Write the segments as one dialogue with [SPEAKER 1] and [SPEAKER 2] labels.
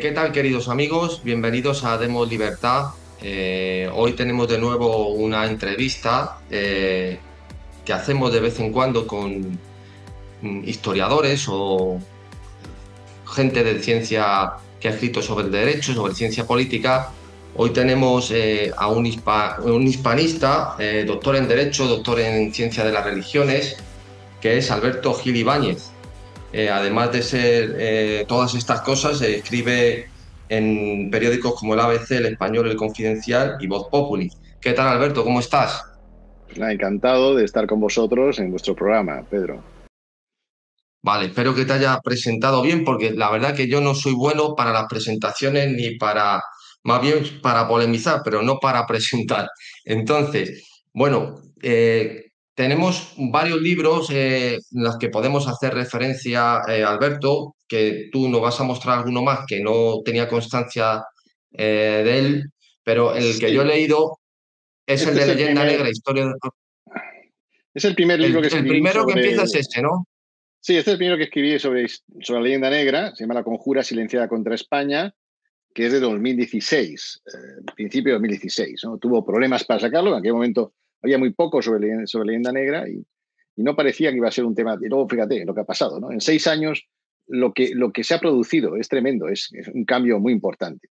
[SPEAKER 1] ¿Qué tal, queridos amigos? Bienvenidos a Demos Libertad. Hoy tenemos de nuevo una entrevista que hacemos de vez en cuando con historiadores o gente de ciencia que ha escrito sobre el derecho, sobre ciencia política. Hoy tenemos a un hispanista, doctor en Derecho, doctor en Ciencia de las Religiones, que es Alberto Gil Ibáñez. Además de ser todas estas cosas, escribe en periódicos como el ABC, El Español, El Confidencial y Voz Populi. ¿Qué tal, Alberto? ¿Cómo estás?
[SPEAKER 2] Encantado de estar con vosotros en vuestro programa, Pedro.
[SPEAKER 1] Vale, espero que te haya presentado bien, porque la verdad que yo no soy bueno para las presentaciones ni para, más bien para polemizar, pero no para presentar. Entonces, bueno, tenemos varios libros en los que podemos hacer referencia, Alberto, que tú nos vas a mostrar alguno más que no tenía constancia de él, pero el que yo he
[SPEAKER 2] Sí,
[SPEAKER 1] leído es el
[SPEAKER 2] este
[SPEAKER 1] de
[SPEAKER 2] es el
[SPEAKER 1] Leyenda
[SPEAKER 2] primer,
[SPEAKER 1] Negra, Historia.
[SPEAKER 2] es el primer libro que
[SPEAKER 1] El
[SPEAKER 2] escribí
[SPEAKER 1] primero que
[SPEAKER 2] sobre.
[SPEAKER 1] empieza es este, ¿no?
[SPEAKER 2] Sí, este es el primero que escribí sobre la leyenda negra. Se llama La Conjura Silenciada contra España, que es de 2016, principio de 2016, ¿no? Tuvo problemas para sacarlo. En aquel momento había muy poco sobre leyenda negra y no parecía que iba a ser un tema. Y luego, fíjate lo que ha pasado, ¿no? En 6 años, lo que se ha producido es tremendo, es un cambio muy importante.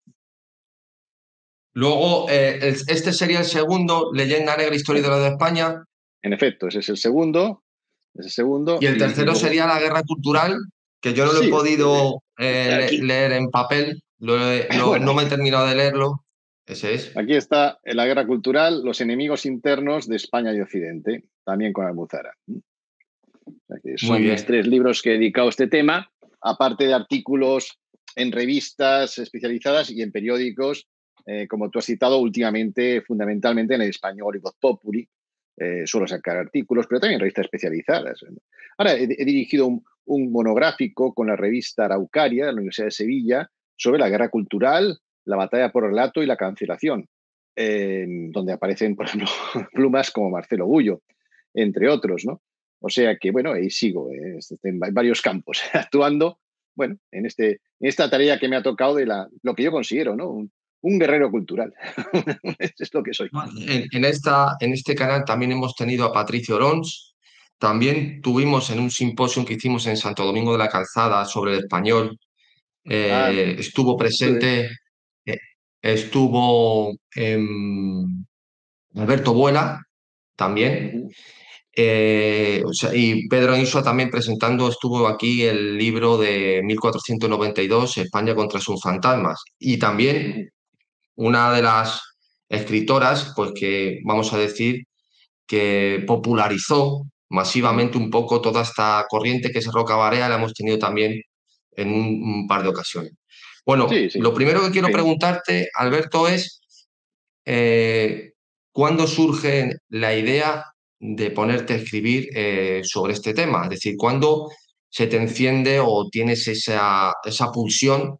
[SPEAKER 1] Luego, este sería el segundo, Leyenda Negra, Historia de la de España,
[SPEAKER 2] En efecto, ese es el segundo. Es el segundo.
[SPEAKER 1] y el
[SPEAKER 2] Y
[SPEAKER 1] tercero
[SPEAKER 2] luego,
[SPEAKER 1] sería La Guerra Cultural, que yo no lo he
[SPEAKER 2] sí,
[SPEAKER 1] podido
[SPEAKER 2] aquí,
[SPEAKER 1] leer en papel,
[SPEAKER 2] bueno,
[SPEAKER 1] no me he terminado de leerlo. Ese es.
[SPEAKER 2] aquí está la guerra cultural, los enemigos internos de España y Occidente, también con Almuzara.
[SPEAKER 1] Muy
[SPEAKER 2] Son mis
[SPEAKER 1] bien.
[SPEAKER 2] 3 libros que he dedicado a este tema, aparte de artículos en revistas especializadas y en periódicos, como tú has citado últimamente, fundamentalmente en el Español y Voz Populi. Suelo sacar artículos, pero también revistas especializadas. Ahora he dirigido un monográfico con la revista Araucaria de la Universidad de Sevilla sobre la guerra cultural, la batalla por relato y la cancelación, donde aparecen, por ejemplo, plumas como Marcelo Bullo, entre otros, ¿no? O sea que, bueno, ahí sigo en varios campos, actuando, bueno, en esta tarea que me ha tocado lo que yo considero, ¿no? Un guerrero cultural. Es lo que soy.
[SPEAKER 1] Bueno, en este canal también hemos tenido a Patricio Orons. También tuvimos en un simposio que hicimos en Santo Domingo de la Calzada sobre el español.
[SPEAKER 2] Ah,
[SPEAKER 1] Estuvo
[SPEAKER 2] estuve.
[SPEAKER 1] presente, eh, estuvo Alberto Vuela también.
[SPEAKER 2] Ujú,
[SPEAKER 1] O sea, y Pedro Insua también presentando, estuvo aquí el libro de 1492, España contra sus fantasmas. Y también
[SPEAKER 2] ujú.
[SPEAKER 1] una de las escritoras, pues que vamos a decir, que popularizó
[SPEAKER 2] Ujú.
[SPEAKER 1] masivamente un poco toda esta corriente que es Roca Barea, la hemos tenido también en un par de ocasiones. Bueno,
[SPEAKER 2] Sí, sí.
[SPEAKER 1] lo primero que quiero
[SPEAKER 2] En fin.
[SPEAKER 1] preguntarte, Alberto, es eh, ¿cuándo surge la idea de ponerte a escribir sobre este tema? Es decir, ¿cuándo se te enciende o tienes esa pulsión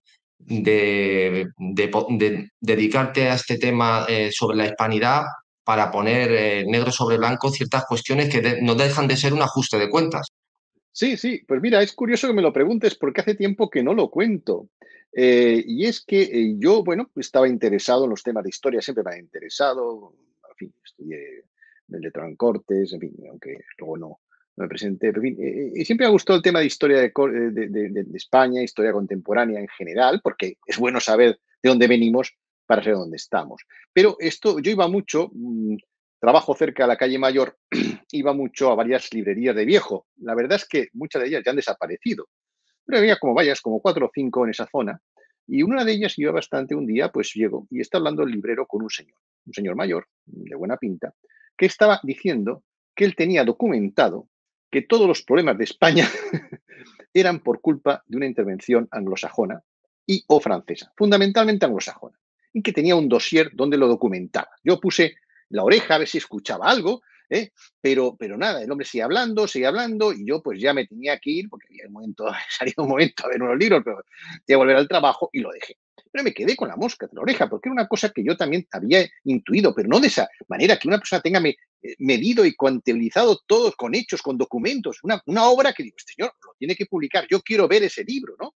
[SPEAKER 1] de dedicarte a este tema sobre la hispanidad para poner negro sobre blanco ciertas cuestiones que no dejan de ser un ajuste de cuentas?
[SPEAKER 2] Sí, sí, pues mira, es curioso que me lo preguntes porque hace tiempo que no lo cuento. Y es que yo, bueno, estaba interesado en los temas de historia, siempre me ha interesado. En fin, estudié el letrado en Cortes, en fin, aunque luego no me presenté. Pero en fin, y siempre me ha gustado el tema de historia de España, historia contemporánea en general, porque es bueno saber de dónde venimos para saber dónde estamos. Pero esto, yo iba mucho, trabajo cerca de la calle Mayor, iba mucho a varias librerías de viejo. La verdad es que muchas de ellas ya han desaparecido, pero había como varias, como 4 o 5 en esa zona. Y una de ellas iba bastante un día, pues llego y está hablando el librero con un señor mayor, de buena pinta, que estaba diciendo que él tenía documentado que todos los problemas de España eran por culpa de una intervención anglosajona y o francesa, fundamentalmente anglosajona, y que tenía un dossier donde lo documentaba. Yo puse la oreja a ver si escuchaba algo, ¿eh? Pero nada, el hombre sigue hablando, y yo pues ya me tenía que ir, porque había un momento, salía un momento a ver unos libros, pero tenía que volver al trabajo y lo dejé. Pero me quedé con la mosca de la oreja, porque era una cosa que yo también había intuido, pero no de esa manera que una persona tenga medido y contabilizado todo con hechos, con documentos, una obra que digo, este señor lo tiene que publicar, yo quiero ver ese libro, ¿no?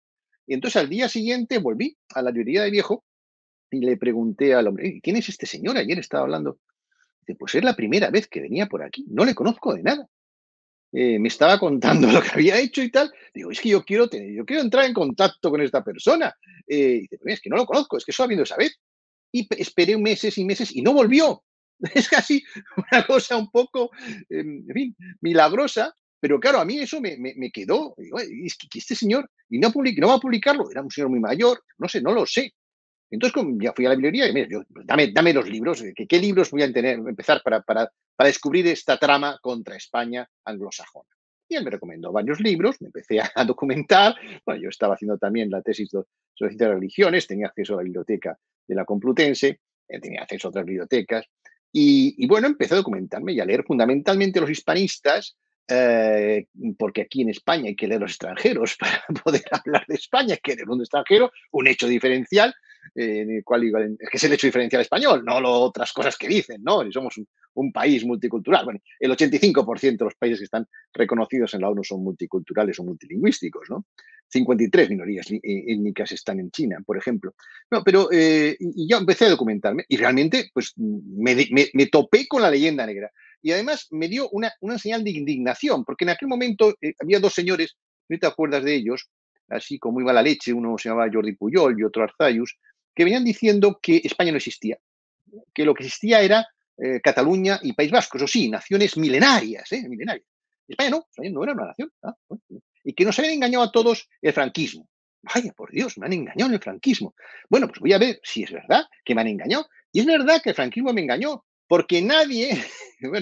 [SPEAKER 2] Y entonces al día siguiente volví a la librería de viejo y le pregunté al hombre: ¿quién es este señor? Ayer estaba hablando. Dice: pues es la primera vez que venía por aquí, no le conozco de nada. Me estaba contando lo que había hecho y tal. Digo: es que yo quiero entrar en contacto con esta persona. Dice: "Pues es que no lo conozco, es que solo ha venido esa vez". Y esperé meses y meses y no volvió. Es casi una cosa un poco, en fin, milagrosa, pero claro, a mí eso me quedó. Digo: es que este señor, y no va a publicarlo, era un señor muy mayor, no sé, no lo sé. Entonces ya fui a la librería y mira, dame los libros, ¿qué libros voy a empezar para descubrir esta trama contra España anglosajona? Y él me recomendó varios libros, me empecé a documentar. Bueno, yo estaba haciendo también la tesis sobre ciencia de religiones, tenía acceso a la biblioteca de la Complutense, tenía acceso a otras bibliotecas, y bueno, empecé a documentarme y a leer fundamentalmente los hispanistas, eh, porque aquí en España hay que leer los extranjeros para poder hablar de España, hay que leer un extranjero, un hecho diferencial, en el cual es que es el hecho diferencial español, no otras cosas que dicen, ¿no? Y somos un país multicultural. Bueno, el 85% de los países que están reconocidos en la ONU son multiculturales o multilingüísticos, ¿no? 53 minorías étnicas están en China, por ejemplo. No, pero y ya empecé a documentarme y realmente pues me topé con la leyenda negra. Y además me dio una señal de indignación, porque en aquel momento había dos señores, ¿no te acuerdas de ellos? Así como iba la leche, uno se llamaba Jordi Puyol y otro Arzayus, que venían diciendo que España no existía, que lo que existía era Cataluña y País Vasco, eso sí, naciones milenarias, milenarias. España no era una nación. Bueno. Y que nos habían engañado a todos el franquismo. Vaya, por Dios, me han engañado en el franquismo. Bueno, pues voy a ver si es verdad que me han engañado. Y es verdad que el franquismo me engañó, porque nadie, bueno,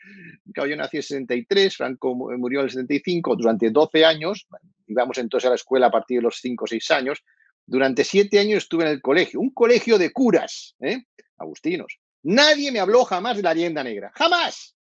[SPEAKER 2] yo nací en el 63, Franco murió en el 75, durante 12 años, íbamos entonces a la escuela a partir de los 5 o 6 años, durante 7 años estuve en el colegio, un colegio de curas, agustinos. Nadie me habló jamás de la leyenda negra, jamás,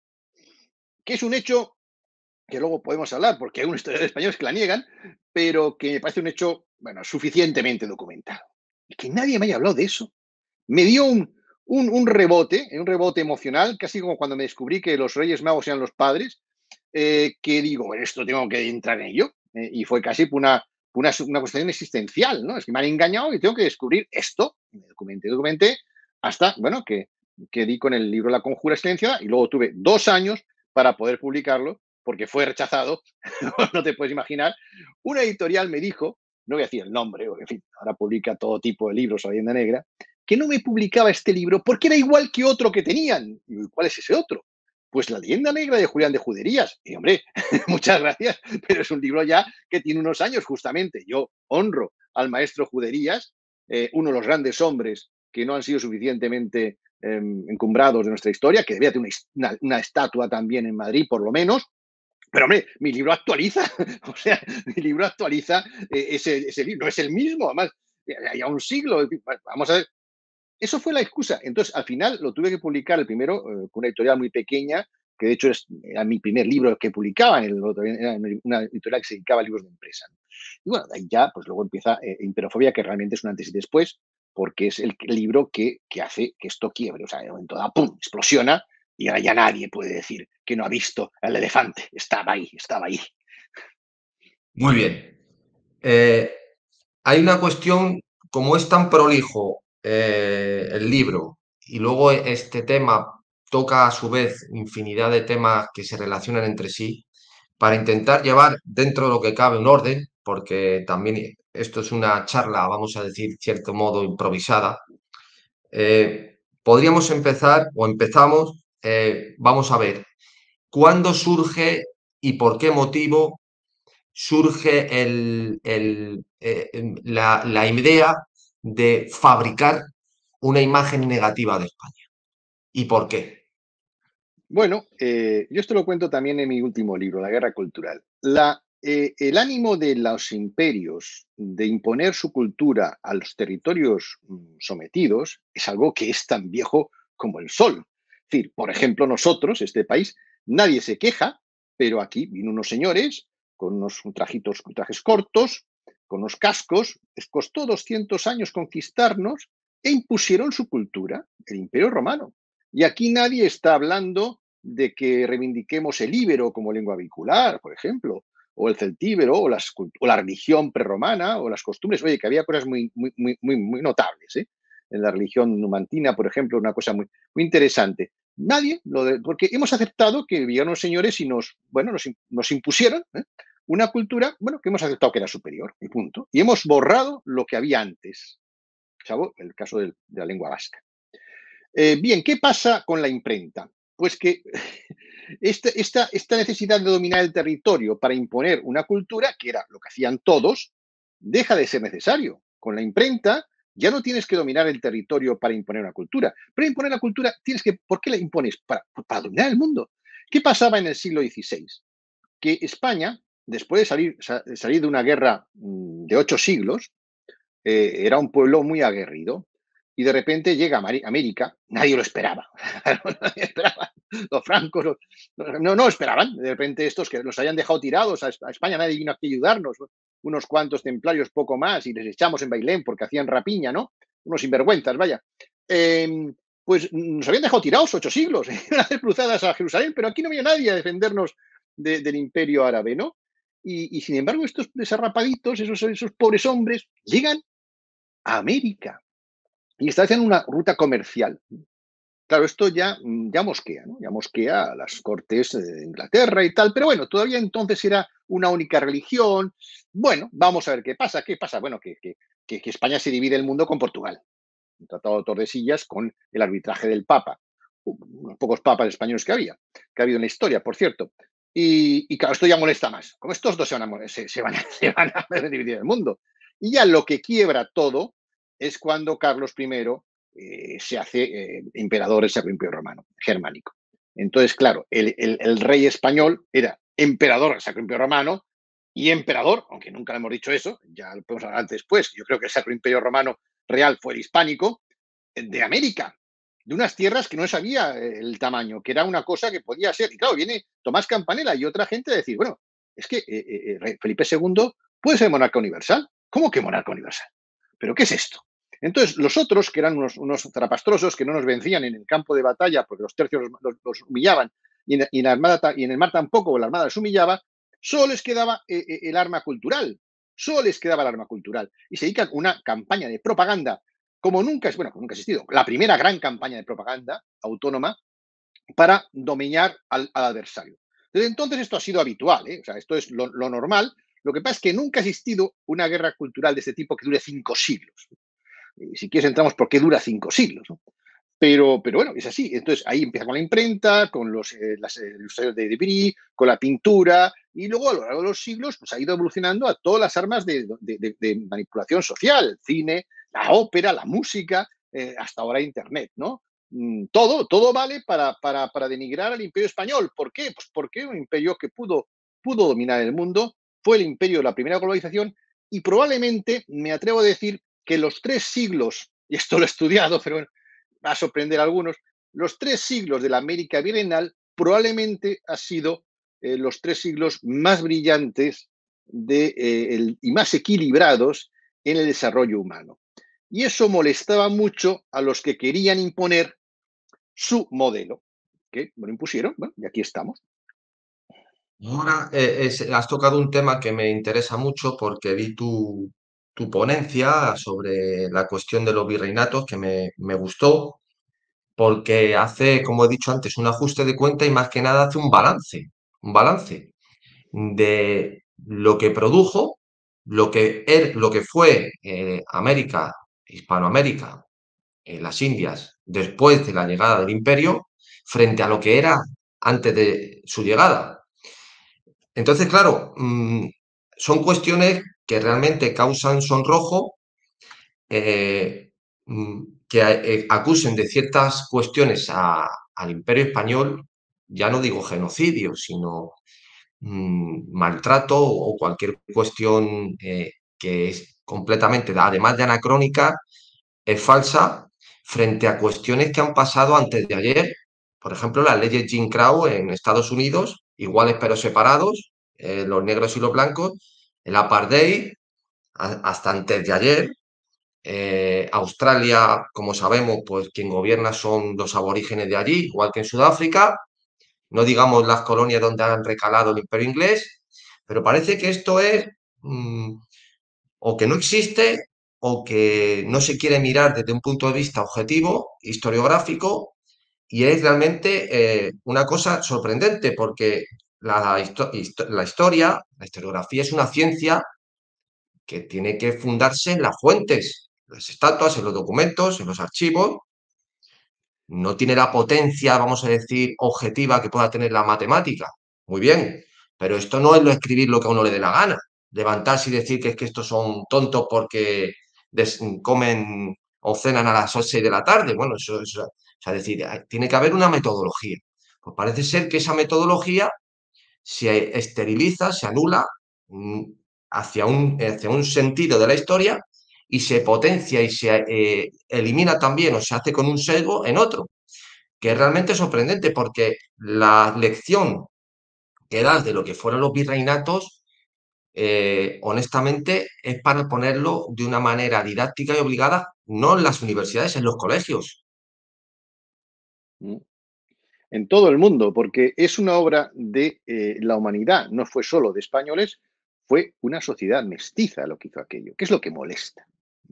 [SPEAKER 2] que es un hecho que luego podemos hablar, porque hay unos historiadores españoles que la niegan, pero que me parece un hecho, bueno, suficientemente documentado. Y que nadie me haya hablado de eso. Me dio un rebote emocional, casi como cuando me descubrí que los Reyes Magos eran los padres, que digo: bueno, esto tengo que entrar en ello. Y fue casi una cuestión existencial, ¿no? Es que me han engañado y tengo que descubrir esto. Y me documenté, hasta, bueno, que di con el libro La Conjura Silenciada y luego tuve 2 años para poder publicarlo, porque fue rechazado, no te puedes imaginar. Una editorial me dijo, no voy a decir el nombre, porque en fin, ahora publica todo tipo de libros a leyenda negra, que no me publicaba este libro porque era igual que otro que tenían. ¿Y cuál es ese otro? Pues La leyenda negra de Julián de Juderías. Y hombre, muchas gracias, pero es un libro ya que tiene unos años justamente. Yo honro al maestro Juderías, uno de los grandes hombres que no han sido suficientemente encumbrados de nuestra historia, que debía tener una estatua también en Madrid, por lo menos. Pero hombre, mi libro actualiza, o sea, mi libro actualiza ese libro, no es el mismo, además, ya un siglo. Vamos a ver, eso fue la excusa. Entonces, al final lo tuve que publicar el primero con una editorial muy pequeña, que de hecho era mi primer libro que publicaba, era una editorial que se dedicaba a libros de empresa. Y bueno, de ahí ya, pues luego empieza Imperofobia, que realmente es un antes y después, porque es el libro que hace que esto quiebre. O sea, de momento da, ¡pum!, explosiona y ahora ya nadie puede decir que no ha visto el elefante. Estaba ahí, estaba ahí.
[SPEAKER 1] Muy bien. Eh, Hay una cuestión, como es tan prolijo el libro y luego este tema toca a su vez infinidad de temas que se relacionan entre sí, para intentar llevar dentro de lo que cabe un orden, porque también esto es una charla, vamos a decir, cierto modo improvisada. Podríamos empezar o empezamos, vamos a ver, ¿cuándo surge y por qué motivo surge la idea de fabricar una imagen negativa de España? ¿Y por qué?
[SPEAKER 2] Bueno, yo esto lo cuento también en mi último libro, La Guerra Cultural. El ánimo de los imperios de imponer su cultura a los territorios sometidos es algo que es tan viejo como el sol. Es decir, por ejemplo, nosotros, este país, nadie se queja, pero aquí vino unos señores con unos trajes cortos, con unos cascos, les costó 200 años conquistarnos e impusieron su cultura, el Imperio Romano. Y aquí nadie está hablando de que reivindiquemos el íbero como lengua vehicular, por ejemplo, o el celtíbero, o la religión prerromana, o las costumbres. Oye, que había cosas muy notables, ¿eh? En la religión numantina, por ejemplo, una cosa muy interesante. Nadie, porque hemos aceptado que vivían los señores y bueno, nos impusieron, ¿eh? Una cultura, bueno, que hemos aceptado que era superior, y punto. Y hemos borrado lo que había antes, salvo el caso de la lengua vasca. Bien, ¿qué pasa con la imprenta? Pues que esta necesidad de dominar el territorio para imponer una cultura, que era lo que hacían todos, deja de ser necesario. Con la imprenta ya no tienes que dominar el territorio para imponer una cultura. Para imponer la cultura ¿por qué la impones? Para dominar el mundo. ¿Qué pasaba en el siglo XVI? Que España, después de salir de una guerra de 8 siglos, era un pueblo muy aguerrido. Y de repente llega a América, nadie lo esperaba. Nadie esperaba. Los francos no esperaban. De repente estos que nos habían dejado tirados a España, nadie vino aquí a ayudarnos. Unos cuantos templarios, poco más, y les echamos en Bailén porque hacían rapiña, ¿no? Unos sinvergüenzas, vaya. Pues nos habían dejado tirados 8 siglos, a hacer cruzadas a Jerusalén, pero aquí no había nadie a defendernos del imperio árabe, ¿no? Y sin embargo, estos desarrapaditos, esos pobres hombres, llegan a América y establecen una ruta comercial. Claro, esto ya mosquea, ¿no? Ya mosquea a las cortes de Inglaterra y tal, pero bueno, todavía entonces era una única religión. Bueno, vamos a ver qué pasa. ¿Qué pasa? Bueno, que España se divide el mundo con Portugal. Un tratado de Tordesillas con el arbitraje del Papa. Unos pocos papas españoles que ha habido en la historia, por cierto. Y claro, esto ya molesta más. Como estos dos se van a dividir el mundo. Y ya lo que quiebra todo es cuando Carlos I se hace emperador del Sacro Imperio Romano, germánico. Entonces, claro, el rey español era emperador del Sacro Imperio Romano y emperador, aunque nunca le hemos dicho eso, ya lo podemos hablar después. Yo creo que el Sacro Imperio Romano real fue el hispánico, de América, de unas tierras que no sabía el tamaño, que era una cosa que podía ser. Y claro, viene Tomás Campanella y otra gente a decir, bueno, es que Felipe II puede ser monarca universal. ¿Cómo que monarca universal? ¿Pero qué es esto? Entonces, los otros, que eran unos trapastrosos que no nos vencían en el campo de batalla porque los tercios los humillaban y en el mar tampoco, la armada les humillaba, solo les quedaba el arma cultural. Solo les quedaba el arma cultural. Y se dedican a una campaña de propaganda como nunca ha existido, la primera gran campaña de propaganda autónoma para dominar al adversario. Desde entonces esto ha sido habitual, ¿eh? O sea, esto es lo normal. Lo que pasa es que nunca ha existido una guerra cultural de este tipo que dure 5 siglos. Y si quieres entramos por qué dura 5 siglos, ¿no? Pero bueno, es así. Entonces ahí empieza con la imprenta, con las ilustraciones de Debris, con la pintura, y luego a lo largo de los siglos pues, ha ido evolucionando a todas las armas de manipulación social, el cine, la ópera, la música, hasta ahora Internet, ¿no? Todo vale para denigrar al imperio español. ¿Por qué? Pues porque un imperio que pudo dominar el mundo, fue el imperio de la primera globalización y probablemente, me atrevo a decir, que los 3 siglos, y esto lo he estudiado, pero bueno, va a sorprender a algunos, los 3 siglos de la América virreinal probablemente han sido los 3 siglos más brillantes y más equilibrados en el desarrollo humano. Y eso molestaba mucho a los que querían imponer su modelo, que lo impusieron, bueno, y aquí estamos.
[SPEAKER 1] Ahora has tocado un tema que me interesa mucho porque vi tu ponencia sobre la cuestión de los virreinatos que me gustó porque hace, como he dicho antes, un ajuste de cuenta y más que nada hace un balance de lo que produjo, lo que fue América, Hispanoamérica, las Indias, después de la llegada del imperio, frente a lo que era antes de su llegada. Entonces, claro, son cuestiones que realmente causan sonrojo, eh, que acusen de ciertas cuestiones al imperio español, ya no digo genocidio, sino maltrato o cualquier cuestión que es completamente, además de anacrónica, es falsa frente a cuestiones que han pasado antes de ayer. Por ejemplo, las leyes Jim Crow en Estados Unidos, iguales pero separados, los negros y los blancos, el apartheid hasta antes de ayer. Australia, como sabemos, pues quien gobierna son los aborígenes de allí, igual que en Sudáfrica. No digamos las colonias donde han recalado el imperio inglés. Pero parece que esto es o que no existe o que no se quiere mirar desde un punto de vista objetivo, historiográfico, y es realmente una cosa sorprendente porque la historia, la historiografía es una ciencia que tiene que fundarse en las fuentes, en las estatuas, en los documentos, en los archivos. No tiene la potencia, vamos a decir, objetiva que pueda tener la matemática. Muy bien, pero esto no es lo escribir lo que a uno le dé la gana. Levantarse y decir que es que estos son tontos porque comen o cenan a las 6 de la tarde. Bueno, o sea, decir, tiene que haber una metodología. Pues parece ser que esa metodología se esteriliza, se anula mm, hacia un sentido de la historia y se potencia y se elimina también o se hace con un sesgo en otro, que es realmente sorprendente porque la lección que das de lo que fueron los virreinatos, honestamente, es para ponerlo de una manera didáctica y obligada, no en las universidades, en los colegios.
[SPEAKER 2] ¿Mm? En todo el mundo, porque es una obra de la humanidad, no fue solo de españoles, fue una sociedad mestiza lo que hizo aquello, que es lo que molesta,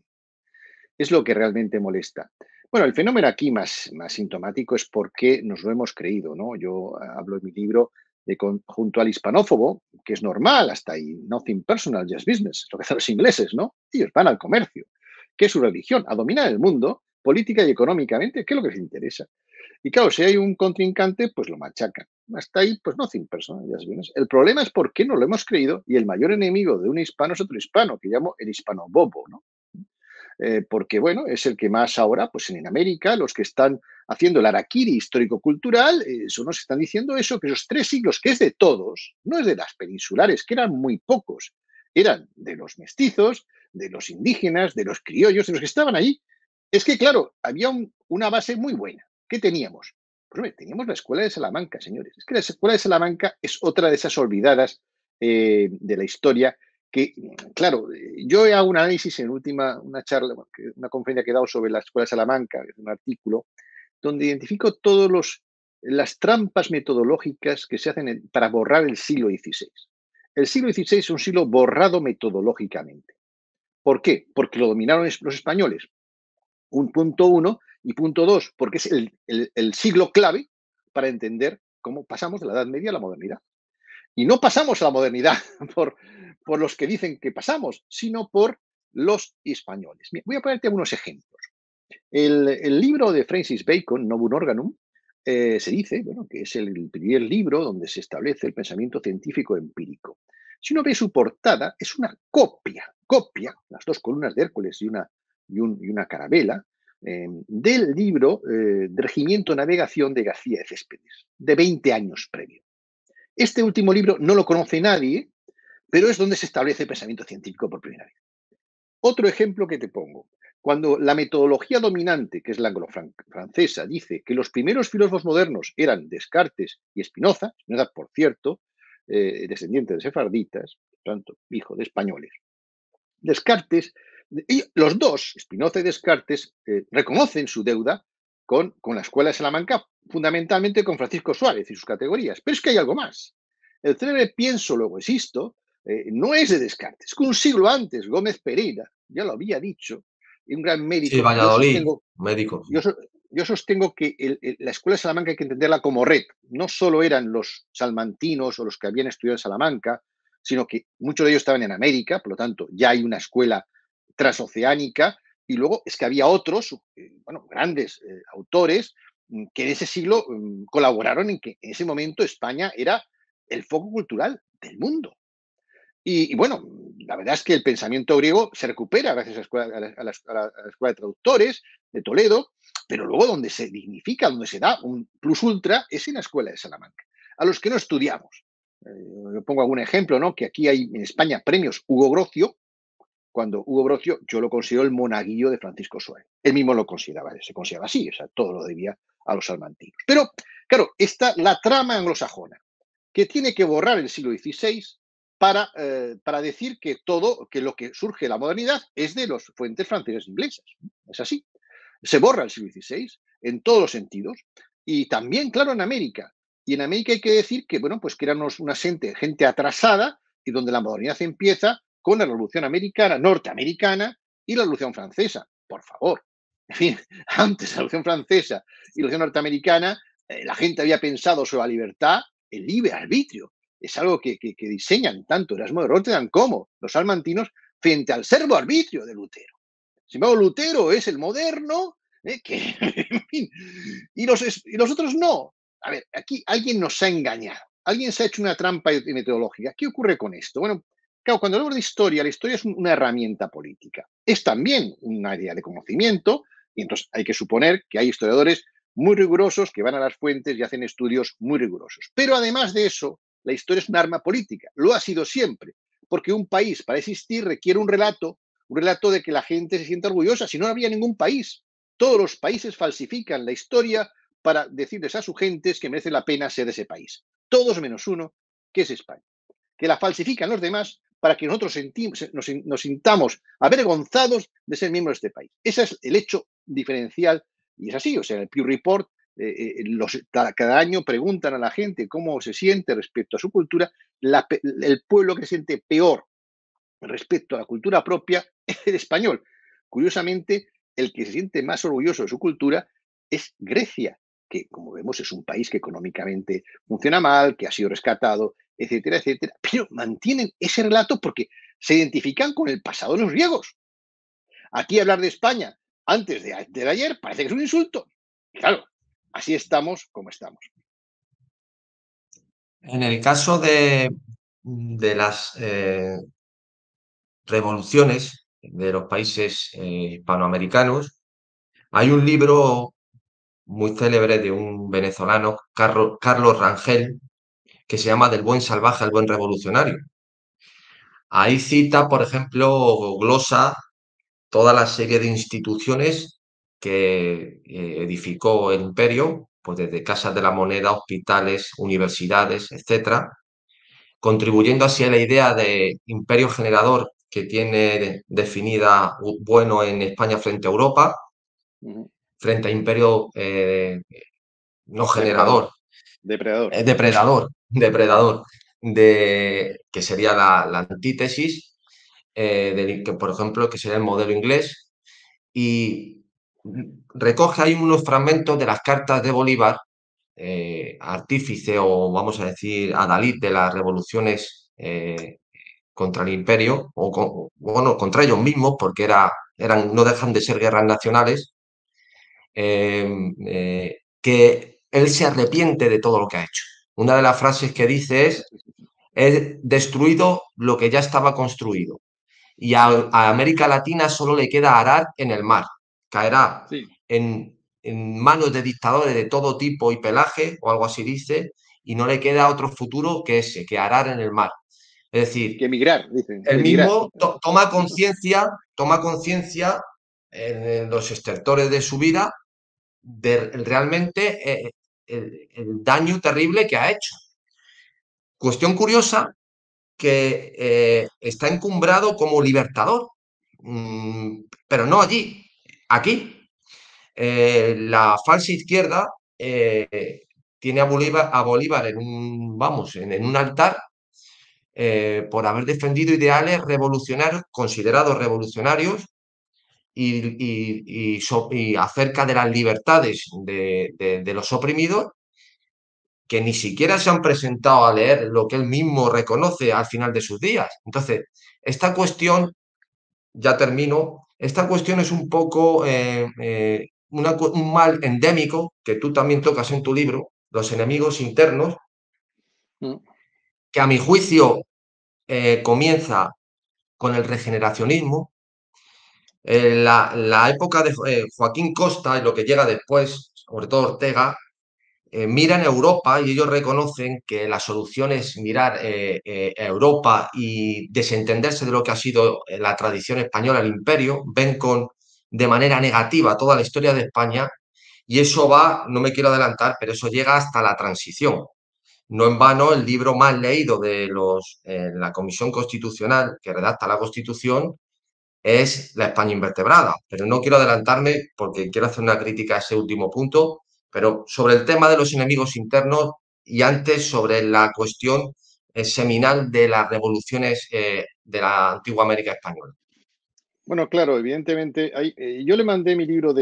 [SPEAKER 2] es lo que realmente molesta. Bueno, el fenómeno aquí más sintomático es por qué nos lo hemos creído, ¿no? Yo hablo en mi libro de junto al hispanófobo, que es normal hasta ahí, nothing personal, just business, lo que hacen los ingleses, ¿no? Ellos van al comercio, que es su religión, a dominar el mundo, política y económicamente, que es lo que les interesa. Y claro, si hay un contrincante, pues lo machacan. Hasta ahí, pues nothing personal, just business. El problema es por qué no lo hemos creído y el mayor enemigo de un hispano es otro hispano, que llamo el hispano bobo, ¿no? Porque bueno, es el que más ahora, pues en América, los que están haciendo el araquiri histórico-cultural, son los que están diciendo eso, que esos 3 siglos, que es de todos, no es de las peninsulares, que eran muy pocos, eran de los mestizos, de los indígenas, de los criollos, de los que estaban ahí. Es que, claro, había una base muy buena. ¿Qué teníamos? Pues hombre, teníamos la Escuela de Salamanca, señores. Es que la Escuela de Salamanca es otra de esas olvidadas de la historia que, claro, yo hago un análisis en una charla, una conferencia que he dado sobre la Escuela de Salamanca, un artículo, donde identifico todas las trampas metodológicas que se hacen para borrar el siglo XVI. El siglo XVI es un siglo borrado metodológicamente. ¿Por qué? Porque lo dominaron los españoles. Un punto uno y punto dos, porque es el siglo clave para entender cómo pasamos de la Edad Media a la modernidad. Y no pasamos a la modernidad por los que dicen que pasamos, sino por los españoles. Mira, voy a ponerte algunos ejemplos. El libro de Francis Bacon, Novum Organum, se dice bueno, que es el primer libro donde se establece el pensamiento científico empírico. Si uno ve su portada, es una copia, las dos columnas de Hércules y una carabela, del libro de Regimiento Navegación de García de Céspedes, de 20 años previo. Este último libro no lo conoce nadie, pero es donde se establece el pensamiento científico por primera vez. Otro ejemplo que te pongo. Cuando la metodología dominante, que es la anglo-francesa, dice que los primeros filósofos modernos eran Descartes y Spinoza, por cierto, descendiente de sefarditas, por tanto, hijo de españoles, Descartes, y los dos, Spinoza y Descartes, reconocen su deuda con la Escuela de Salamanca, fundamentalmente con Francisco Suárez y sus categorías. Pero es que hay algo más. El célebre pienso, luego existo, no es de Descartes, es que un siglo antes Gómez Pereira ya lo había dicho, y un gran
[SPEAKER 1] Sí,
[SPEAKER 2] médico. Yo
[SPEAKER 1] Valladolid,
[SPEAKER 2] sostengo,
[SPEAKER 1] médicos.
[SPEAKER 2] yo, yo sostengo que la Escuela de Salamanca hay que entenderla como red. No solo eran los salmantinos o los que habían estudiado en Salamanca, sino que muchos de ellos estaban en América, por lo tanto ya hay una escuela transoceánica, y luego es que había otros, grandes autores que en ese siglo colaboraron en que en ese momento España era el foco cultural del mundo. Y bueno, la verdad es que el pensamiento griego se recupera gracias a la Escuela de Traductores de Toledo, pero luego donde se dignifica, donde se da un plus ultra, es en la Escuela de Salamanca. A los que no estudiamos. Yo pongo algún ejemplo, ¿no? Que aquí hay en España premios Hugo Grocio, cuando Hugo Brocio yo lo considero el monaguillo de Francisco Suárez. Él mismo lo consideraba, se consideraba así, o sea, todo lo debía a los salmantinos. Pero, claro, está la trama anglosajona, que tiene que borrar el siglo XVI para decir que lo que surge de la modernidad es de las fuentes francesas e inglesas. Es así. Se borra el siglo XVI en todos los sentidos. Y también, claro, en América. Y en América hay que decir que, bueno, pues que éramos una gente atrasada y donde la modernidad empieza con la Revolución Americana, norteamericana y la Revolución Francesa. Por favor. En fin, antes de la Revolución Francesa y la Revolución Norteamericana, la gente había pensado sobre la libertad, el libre arbitrio. Es algo que diseñan tanto Erasmo de Rotterdam como los salmantinos frente al servo arbitrio de Lutero. Sin embargo, Lutero es el moderno, que, en fin, y los otros no. A ver, aquí alguien nos ha engañado, alguien se ha hecho una trampa metodológica. ¿Qué ocurre con esto? Bueno, claro, cuando hablamos de historia, la historia es una herramienta política. Es también un área de conocimiento, y entonces hay que suponer que hay historiadores muy rigurosos que van a las fuentes y hacen estudios muy rigurosos. Pero además de eso, la historia es un arma política, lo ha sido siempre, porque un país para existir requiere un relato de que la gente se sienta orgullosa, si no, no habría ningún país. Todos los países falsifican la historia para decirles a sus gentes que merece la pena ser de ese país. Todos menos uno, que es España. Que la falsifican los demás para que nosotros nos sintamos avergonzados de ser miembros de este país. Ese es el hecho diferencial y es así. O sea, en el Pew Report cada año preguntan a la gente cómo se siente respecto a su cultura. El pueblo que se siente peor respecto a la cultura propia es el español. Curiosamente, el que se siente más orgulloso de su cultura es Grecia, que como vemos es un país que económicamente funciona mal, que ha sido rescatado, etcétera, etcétera, pero mantienen ese relato porque se identifican con el pasado de los griegos. Aquí hablar de España antes de ayer parece que es un insulto. Y claro, así estamos como estamos.
[SPEAKER 1] En el caso de las revoluciones de los países hispanoamericanos, hay un libro muy célebre de un venezolano, Carlos Rangel, que se llama Del buen salvaje al buen revolucionario. Ahí cita, por ejemplo, glosa toda la serie de instituciones que edificó el imperio, pues desde casas de la moneda, hospitales, universidades, etcétera, contribuyendo así a la idea de imperio generador que tiene definida bueno en España frente a Europa, frente a imperio no
[SPEAKER 2] Depredador.
[SPEAKER 1] generador,
[SPEAKER 2] Depredador.
[SPEAKER 1] depredador, que sería la antítesis, que por ejemplo, que sería el modelo inglés, y recoge ahí unos fragmentos de las cartas de Bolívar, artífice o vamos a decir adalid de las revoluciones contra el imperio, bueno, contra ellos mismos, porque no dejan de ser guerras nacionales, que él se arrepiente de todo lo que ha hecho. Una de las frases que dice es: he destruido lo que ya estaba construido y a América Latina solo le queda arar en el mar. Caerá
[SPEAKER 2] Sí.
[SPEAKER 1] en manos de dictadores de todo tipo y pelaje, o algo así dice, y no le queda otro futuro que ese, que arar en el mar. Es decir,
[SPEAKER 2] Que emigrar, dicen,
[SPEAKER 1] él
[SPEAKER 2] emigrar.
[SPEAKER 1] mismo toma conciencia en los estertores de su vida de realmente el daño terrible que ha hecho. Cuestión curiosa que está encumbrado como libertador, pero no allí, aquí. La falsa izquierda tiene a Bolívar en un altar por haber defendido ideales revolucionarios, considerados revolucionarios, y acerca de las libertades de los oprimidos, que ni siquiera se han presentado a leer lo que él mismo reconoce al final de sus días. Entonces, esta cuestión, ya termino, esta cuestión es un poco un mal endémico que tú también tocas en tu libro, los enemigos internos, que a mi juicio comienza con el regeneracionismo. La época de Joaquín Costa y lo que llega después, sobre todo Ortega, miran Europa y ellos reconocen que la solución es mirar Europa y desentenderse de lo que ha sido la tradición española, el imperio, ven de manera negativa toda la historia de España, y eso va, no me quiero adelantar, pero eso llega hasta la transición. No en vano, el libro más leído de la Comisión Constitucional que redacta la Constitución es La España invertebrada, pero no quiero adelantarme porque quiero hacer una crítica a ese último punto, pero sobre el tema de los enemigos internos y antes sobre la cuestión seminal de las revoluciones de la antigua América española.
[SPEAKER 2] Bueno, claro, evidentemente, yo le mandé mi libro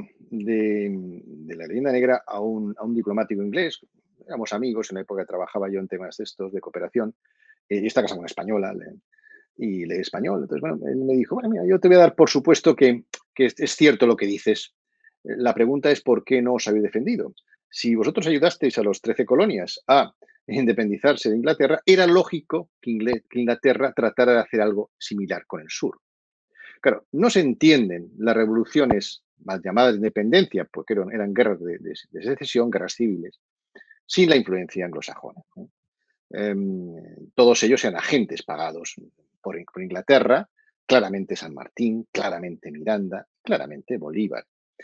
[SPEAKER 2] de la leyenda negra a un diplomático inglés. Éramos amigos, en la época trabajaba yo en temas de estos, de cooperación, y está casado con una española, y lee español. Entonces, bueno, él me dijo, bueno, mira, yo te voy a dar por supuesto que es cierto lo que dices. La pregunta es por qué no os habéis defendido. Si vosotros ayudasteis a los 13 colonias a independizarse de Inglaterra, era lógico que Inglaterra tratara de hacer algo similar con el sur. Claro, no se entienden las revoluciones mal llamadas de independencia, porque eran guerras de secesión, guerras civiles, sin la influencia anglosajona, ¿no? Todos ellos eran agentes pagados por Inglaterra, claramente San Martín, claramente Miranda, claramente Bolívar.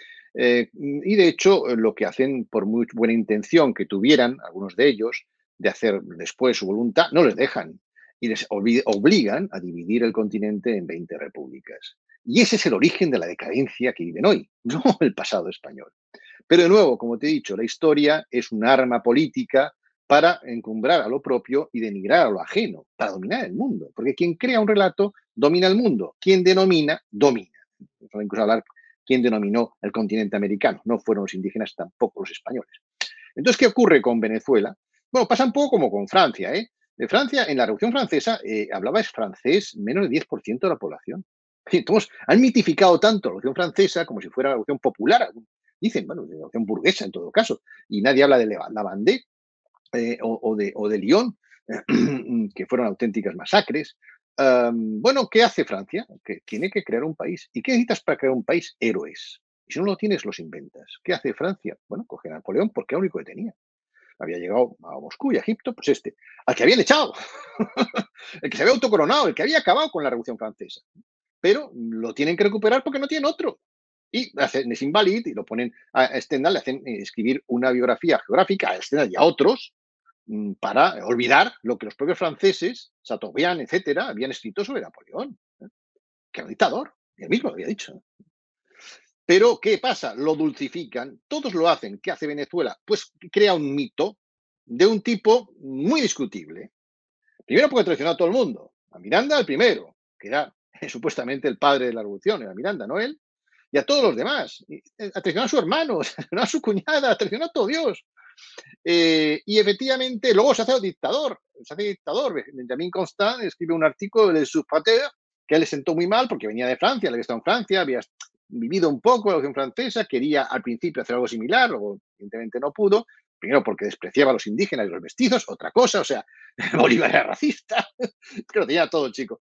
[SPEAKER 2] Y de hecho, lo que hacen, por muy buena intención que tuvieran algunos de ellos, de hacer después su voluntad, no les dejan y les obligan a dividir el continente en 20 repúblicas. Y ese es el origen de la decadencia que viven hoy, no el pasado español. Pero de nuevo, como te he dicho, la historia es un arma política para encumbrar a lo propio y denigrar a lo ajeno, para dominar el mundo. Porque quien crea un relato domina el mundo, quien denomina, domina. Incluso hablar quién denominó el continente americano. No fueron los indígenas, tampoco los españoles. Entonces, ¿qué ocurre con Venezuela? Bueno, pasa un poco como con Francia, ¿eh? De Francia, en la Revolución Francesa, hablaba francés menos del 10% de la población. Entonces, han mitificado tanto la Revolución Francesa como si fuera la Revolución Popular. Dicen, bueno, la Revolución burguesa en todo caso. Y nadie habla de Lavandé o de Lyon, que fueron auténticas masacres. Bueno, ¿qué hace Francia? Que tiene que crear un país. ¿Y qué necesitas para crear un país? Héroes. Y si no lo tienes, los inventas. ¿Qué hace Francia? Bueno, coge a Napoleón porque era lo único que tenía. Había llegado a Moscú y a Egipto, pues al que habían echado, el que se había autocoronado, el que había acabado con la Revolución Francesa. Pero lo tienen que recuperar porque no tienen otro. Y es inválido y lo ponen a Stendhal, le hacen escribir una biografía geográfica a Stendhal y a otros para olvidar lo que los propios franceses, Chateaubriand, etcétera, habían escrito sobre Napoleón, que era un dictador, y él mismo lo había dicho. Pero, ¿qué pasa? Lo dulcifican, todos lo hacen. ¿Qué hace Venezuela? Pues crea un mito de un tipo muy discutible. Primero porque traicionó a todo el mundo. A Miranda, el primero, que era supuestamente el padre de la revolución, era Miranda, no él. Y a todos los demás. Traicionó a su hermano, traicionó a su cuñada, traicionó a todo Dios. Y efectivamente, luego se hace dictador. Benjamin Constant escribe un artículo de su pater que a él le sentó muy mal porque venía de Francia, le había estado en Francia, había vivido un poco la Revolución Francesa, quería al principio hacer algo similar, luego evidentemente no pudo, primero porque despreciaba a los indígenas y los mestizos, otra cosa, o sea, Bolívar era racista, que lo tenía todo, chico.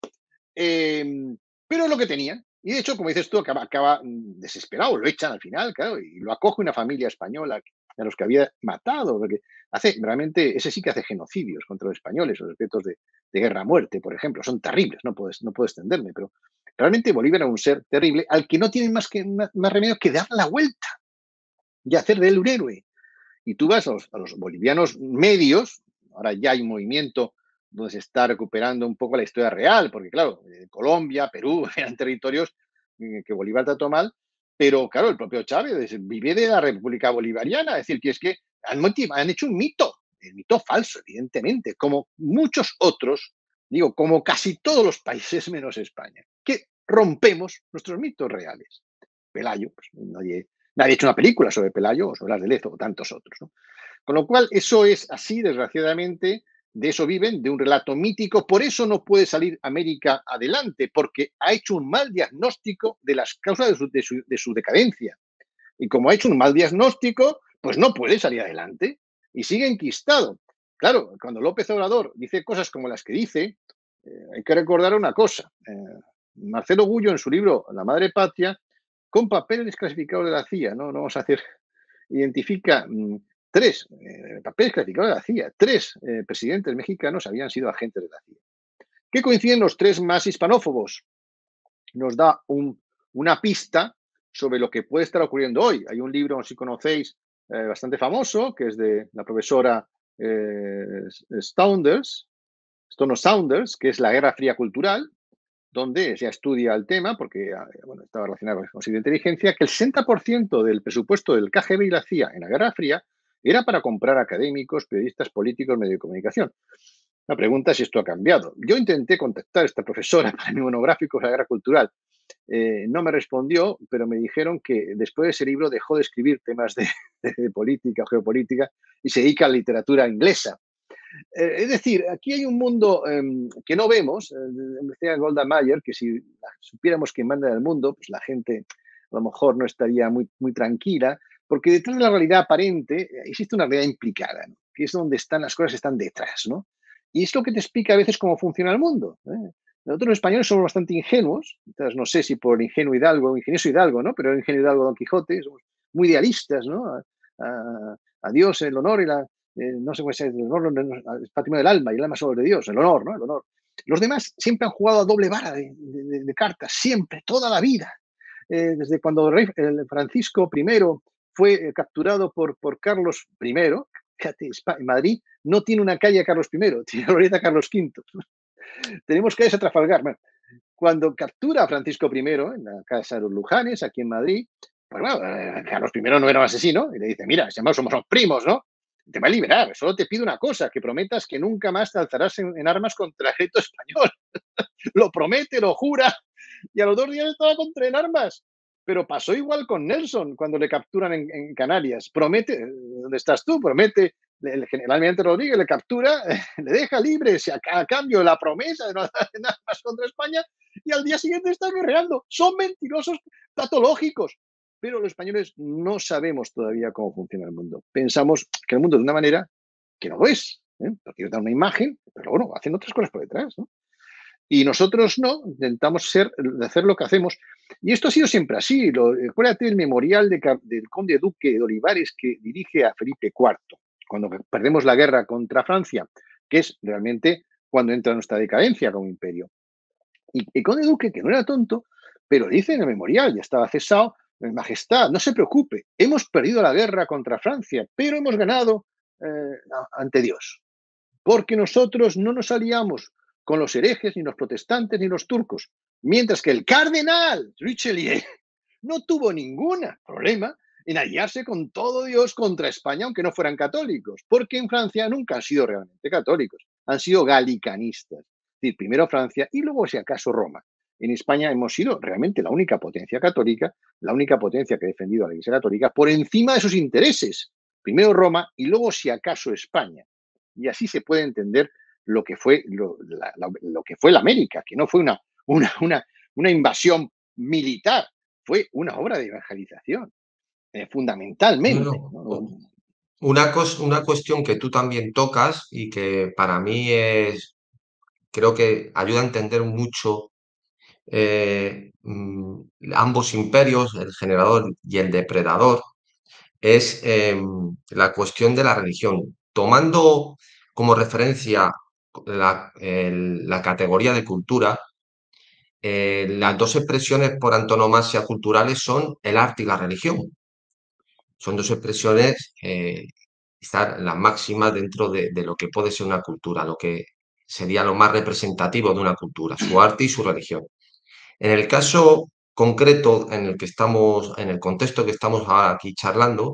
[SPEAKER 2] Pero es lo que tenían. Y de hecho, como dices tú, acaba desesperado, lo echan al final, claro, y lo acoge una familia española a los que había matado, porque realmente, ese sí que hace genocidios contra los españoles, los decretos de guerra a muerte, por ejemplo, son terribles, no puedo extenderme, pero realmente Bolívar era un ser terrible al que no tienen más remedio que dar la vuelta y hacer de él un héroe. Y tú vas a los bolivianos medios, ahora ya hay un movimiento donde se está recuperando un poco la historia real, porque claro, Colombia, Perú eran territorios que Bolívar trató mal, pero claro, el propio Chávez vive de la República Bolivariana, es decir, que es que han hecho un mito, el mito falso, evidentemente, como muchos otros, digo, como casi todos los países menos España, que rompemos nuestros mitos reales. Pelayo, pues nadie ha hecho una película sobre Pelayo o sobre las de Lezo o tantos otros, ¿no? Con lo cual, eso es así, desgraciadamente, de eso viven, de un relato mítico. Por eso no puede salir América adelante, porque ha hecho un mal diagnóstico de las causas de su decadencia. Y como ha hecho un mal diagnóstico, pues no puede salir adelante y sigue enquistado. Claro, cuando López Obrador dice cosas como las que dice, hay que recordar una cosa. Marcelo Gullo, en su libro La Madre Patria, con papeles desclasificados de la CIA, no vamos a hacer, identifica tres papeles clasificados de la CIA, tres presidentes mexicanos habían sido agentes de la CIA. ¿Qué coinciden los tres más hispanófobos? Nos da una pista sobre lo que puede estar ocurriendo hoy. Hay un libro, si conocéis, bastante famoso, que es de la profesora Saunders, que es La Guerra Fría Cultural, donde se estudia el tema, porque estaba relacionado con la inteligencia, que el 60% del presupuesto del KGB y la CIA en la Guerra Fría era para comprar académicos, periodistas, políticos, medios de comunicación. La pregunta es si esto ha cambiado. Yo intenté contactar a esta profesora para mi monográfico sobre la guerra cultural. No me respondió, pero me dijeron que después de ese libro dejó de escribir temas de política o geopolítica y se dedica a la literatura inglesa. Es decir, aquí hay un mundo que no vemos. Decía Golda Meir que si supiéramos quién manda en el mundo, pues la gente a lo mejor no estaría muy, muy tranquila, porque detrás de la realidad aparente existe una realidad implicada, ¿no? Que es donde están las cosas, están detrás, ¿no? Y es lo que te explica a veces cómo funciona el mundo. Nosotros los españoles somos bastante ingenuos, entonces no sé si por ingenuo Hidalgo, ingenioso Hidalgo, ¿no? Pero el ingenio Hidalgo Don Quijote, somos muy idealistas, ¿no? A Dios el honor y la, no sé cómo es, el honor es patrimonio del alma y el alma solo de Dios, el honor, ¿no? El honor. Los demás siempre han jugado a doble vara de cartas, siempre, toda la vida. Desde cuando el rey Francisco I fue capturado por Carlos I, fíjate, en Madrid no tiene una calle a Carlos I, tiene la glorieta Carlos V. Tenemos calles a Trafalgar. Bueno, cuando captura a Francisco I en la casa de los Lujanes, aquí en Madrid, pues bueno, Carlos I no era un asesino, y le dice, mira, somos primos, ¿no? Te va a liberar, solo te pido una cosa, que prometas que nunca más te alzarás en armas contra el ejército español. Lo promete, lo jura, y a los 2 días estaba contra en armas. Pero pasó igual con Nelson cuando le capturan en Canarias. Promete, ¿dónde estás tú? Promete, el general Almirante Rodríguez le captura, le deja libre a cambio de la promesa de no hacer nada más contra España y al día siguiente está guerreando. Son mentirosos patológicos. Pero los españoles no sabemos todavía cómo funciona el mundo. Pensamos que el mundo es de una manera que no lo es. Porque ellos dan una imagen, pero bueno, hacen otras cosas por detrás, ¿no? Y nosotros no, intentamos hacer lo que hacemos. Y esto ha sido siempre así. Acuérdate el memorial del conde duque de Olivares que dirige a Felipe IV, cuando perdemos la guerra contra Francia, que es realmente cuando entra nuestra decadencia como imperio. Y el conde duque, que no era tonto, pero dice en el memorial, ya estaba cesado, Majestad, no se preocupe, hemos perdido la guerra contra Francia, pero hemos ganado ante Dios porque nosotros no nos aliamos con los herejes, ni los protestantes, ni los turcos, mientras que el cardenal Richelieu no tuvo ningún problema en aliarse con todo Dios contra España, aunque no fueran católicos, porque en Francia nunca han sido realmente católicos, han sido galicanistas. Es decir, primero Francia y luego, si acaso, Roma. En España hemos sido realmente la única potencia católica, la única potencia que ha defendido a la Iglesia Católica por encima de sus intereses. Primero Roma y luego, si acaso, España. Y así se puede entender lo que fue, lo que fue la América, que no fue una invasión militar, fue una obra de evangelización,
[SPEAKER 1] No,
[SPEAKER 2] fundamentalmente,
[SPEAKER 1] no.
[SPEAKER 2] ¿no?
[SPEAKER 1] Una cuestión que tú también tocas y que para mí creo que ayuda a entender mucho ambos imperios, el generador y el depredador, es la cuestión de la religión. Tomando como referencia la categoría de cultura, las dos expresiones por antonomasia culturales son el arte y la religión. Son dos expresiones, quizás las máximas dentro de lo que puede ser una cultura, lo que sería lo más representativo de una cultura, su arte y su religión. En el caso concreto en el que estamos, en el contexto que estamos ahora aquí charlando,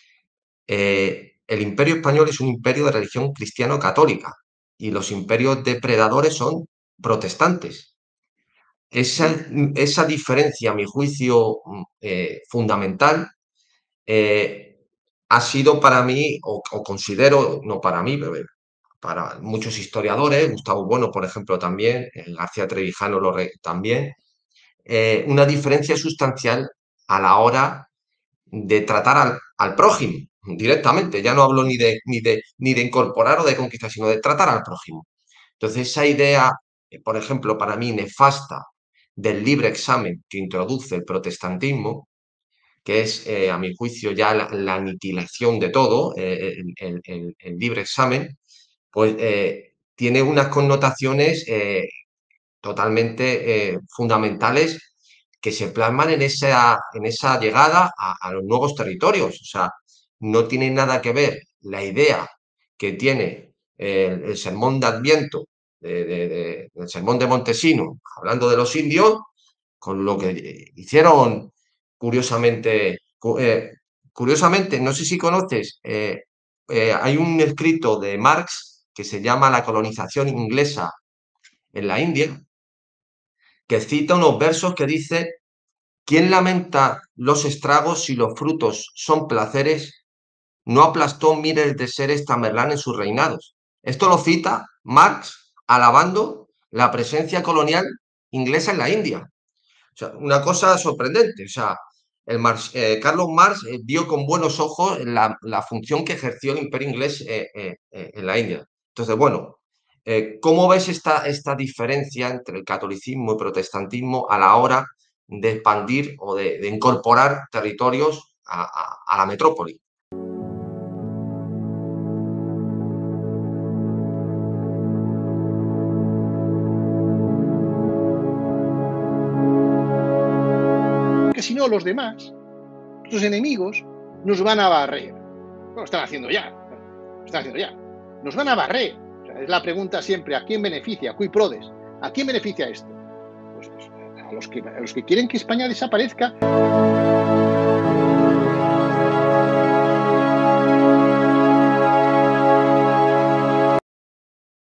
[SPEAKER 1] el imperio español es un imperio de religión cristiano-católica y los imperios depredadores son protestantes. Esa,
[SPEAKER 2] Sí.
[SPEAKER 1] esa diferencia, a mi juicio, fundamental, eh, ha sido para mí, o considero, no para mí, pero para muchos historiadores, Gustavo Bueno, por ejemplo, también, García Trevijano también, una diferencia sustancial a la hora de tratar al prójimo directamente. Ya no hablo ni de incorporar o de conquistar, sino de tratar al prójimo. Entonces, esa idea, por ejemplo, para mí nefasta del libre examen que introduce el protestantismo, que es, a mi juicio, ya la aniquilación de todo, el libre examen, pues tiene unas connotaciones totalmente fundamentales que se plasman en esa llegada a los nuevos territorios. O sea, no tiene nada que ver la idea que tiene el sermón de Adviento, el sermón de Montesino, hablando de los indios, con lo que hicieron curiosamente. Curiosamente, no sé si conoces, hay un escrito de Marx que se llama La colonización inglesa en la India, que cita unos versos que dice: ¿quién lamenta los estragos si los frutos son placeres? No aplastó miles de seres Tamerlán en sus reinados. Esto lo cita Marx alabando la presencia colonial inglesa en la India. O sea, una cosa sorprendente. O sea, Carlos Marx vio con buenos ojos la función que ejerció el imperio inglés en la India. Entonces, bueno, ¿cómo ves esta diferencia entre el catolicismo y protestantismo a la hora de expandir o de incorporar territorios a la metrópoli?
[SPEAKER 2] Porque si no, los demás, nuestros enemigos, nos van a barrer. Lo están haciendo ya. Lo están haciendo ya. Nos van a barrer. O sea, es la pregunta siempre: ¿a quién beneficia? Cui prodest. ¿A quién beneficia esto? Pues a los que quieren que España desaparezca.